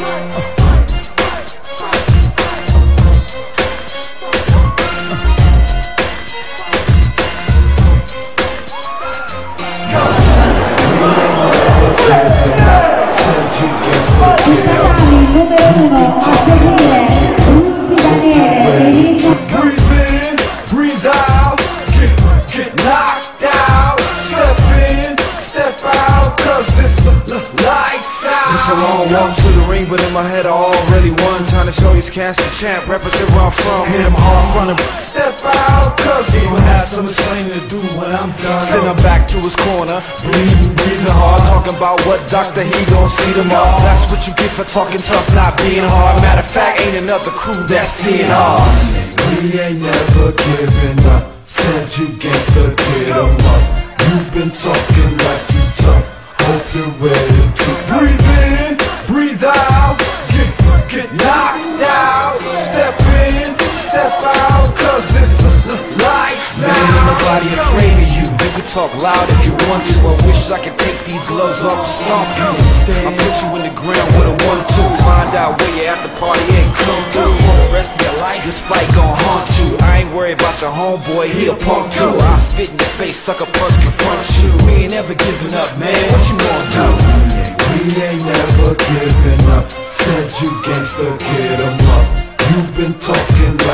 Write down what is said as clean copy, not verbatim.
It's a long walk to the ring, but in my head I already won. Trying to show these cats the champ, represent where I'm from. Hit him hard front of step out, cause he will have some explaining to do when I'm done. Send him back to his corner, breathing hard, talking about what doctor he gon' see tomorrow. That's what you get for talking tough, not being hard. Matter of fact, ain't another crew that's seeing hard. We ain't never giving up. Said you gangsta, get 'em up. You've been talking like you tough. Hope you're ready to breathe in, breathe out, get knocked out. Step in, step out, cause it's lights out. Ain't nobody afraid of you. They can talk loud if you want to. I wish I could take these gloves off and stomp you. I put you in the ground with a 1-2. Find out where you at the party ain't come through. For the rest of your life, this fight gon' haunt you. I ain't worried about your homeboy, he a punk too. I'll spit in your face, sucker punch, confront you. We ain't never giving up, man. What you gonna do? We ain't never giving up. Said you gangsta, get 'em up. You've been talking